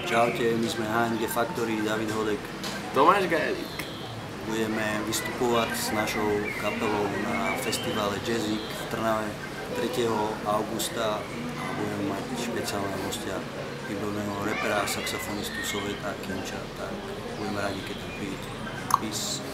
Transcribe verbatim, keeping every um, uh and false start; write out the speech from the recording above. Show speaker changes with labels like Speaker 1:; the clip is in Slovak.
Speaker 1: Čaute, my sme há em gé Factory, David Hodek.
Speaker 2: Tomáš Gajlik.
Speaker 1: Budeme vystupovať s našou kapelou na festivale Jazzik v Trnave tretieho augusta a budeme mať špeciálne hostia, výborného repera, saxofonistu Soveta, Kinča, tak budeme radi, keď tu prídete. Peace.